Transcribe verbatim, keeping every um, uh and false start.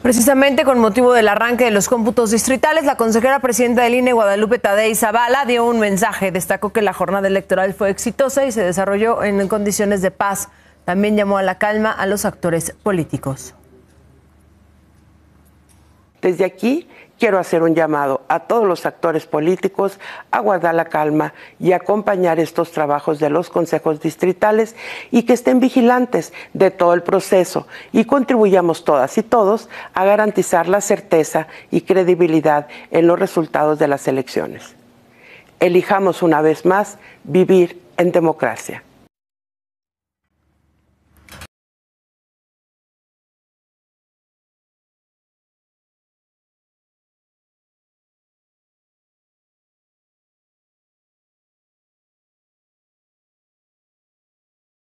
Precisamente con motivo del arranque de los cómputos distritales, la consejera presidenta del I N E, Guadalupe Tadei Zavala, dio un mensaje. Destacó que la jornada electoral fue exitosa y se desarrolló en condiciones de paz. También llamó a la calma a los actores políticos. Desde aquí quiero hacer un llamado a todos los actores políticos a guardar la calma y acompañar estos trabajos de los consejos distritales y que estén vigilantes de todo el proceso y contribuyamos todas y todos a garantizar la certeza y credibilidad en los resultados de las elecciones. Elijamos una vez más vivir en democracia.